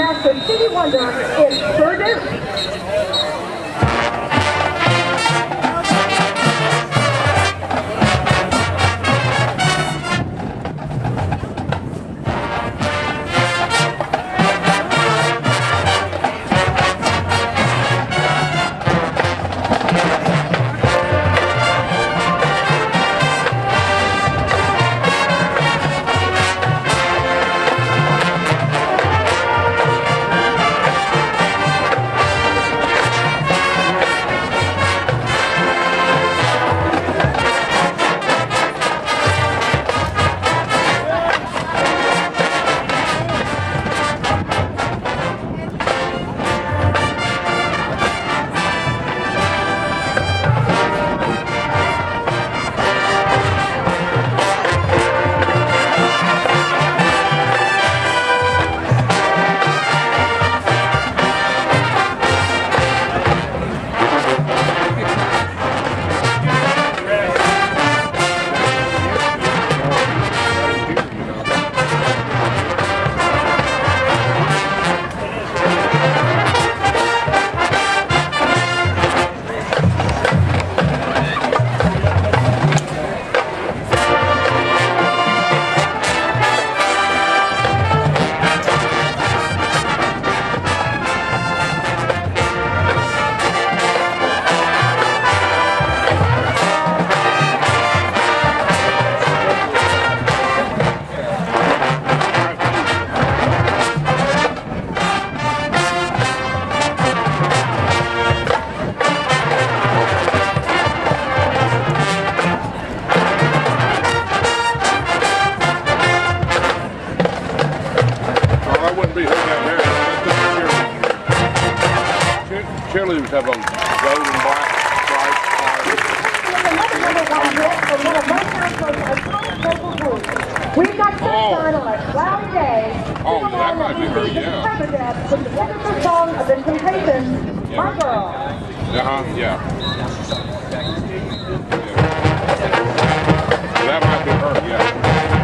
Master Stevie Wonder is produced. Cheerleaders have a gold and black stripe. We've got sunshine on a cloudy day. Oh, that might be her, yeah. With the signature song of the Temptations, My Girl. Yeah. That might be her, yeah.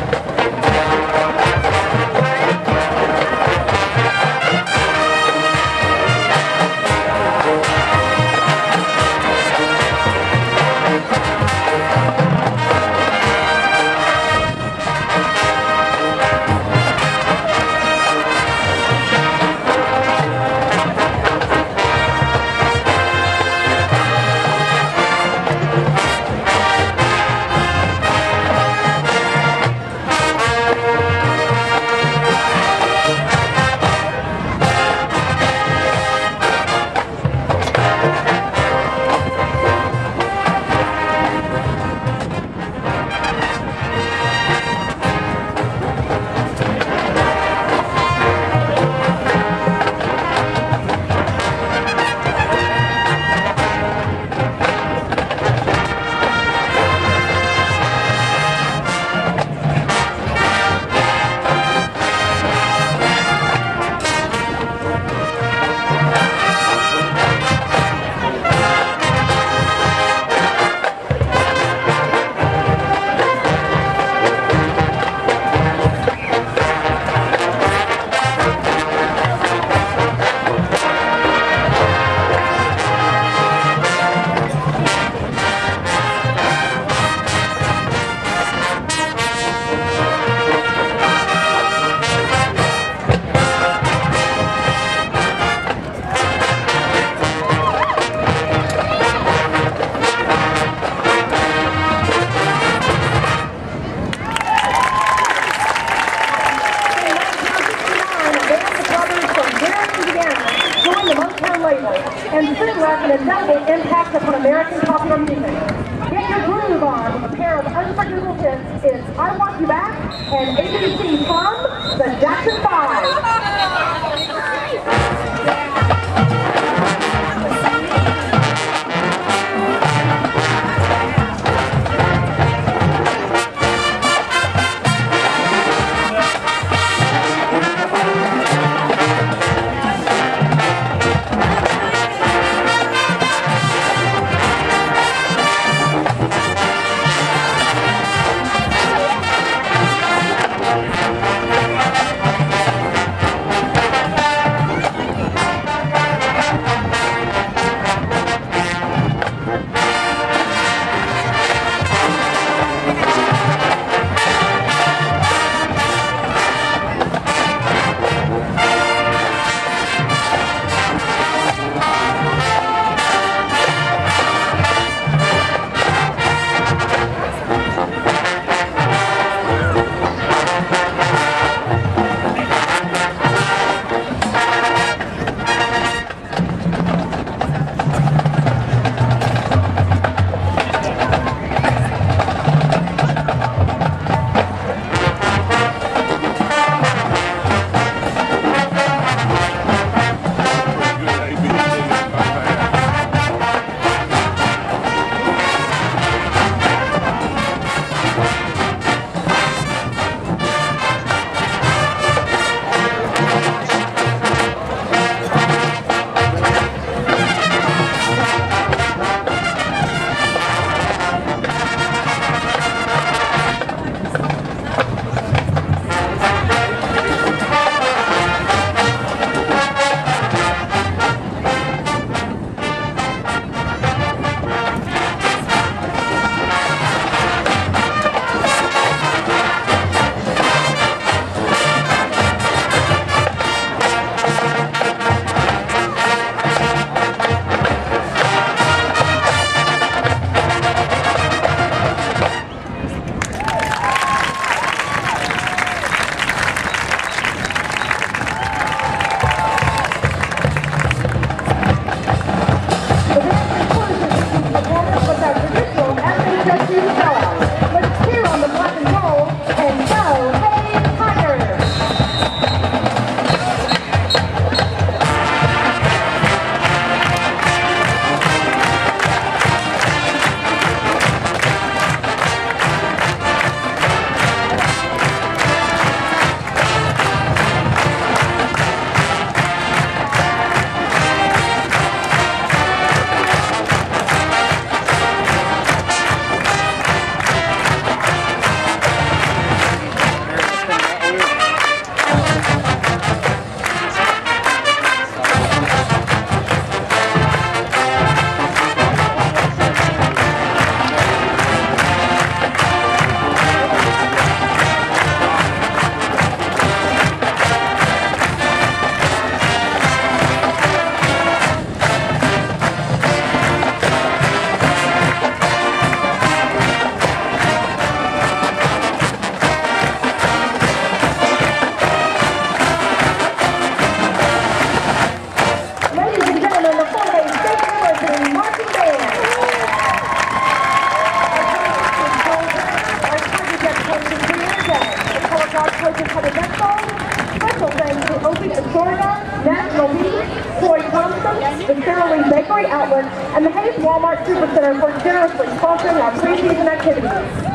The Motown label, and soon left an indelible impact upon American popular music. Get your groove on with a pair of unforgettable hits. It's I Want You Back and ABC from the Jackson 5. Florida, National Beef, Troy Thompson, the Sarah Lee Bakery Outlet, and the Hayes Walmart Supercenter for generously sponsoring our preseason activities.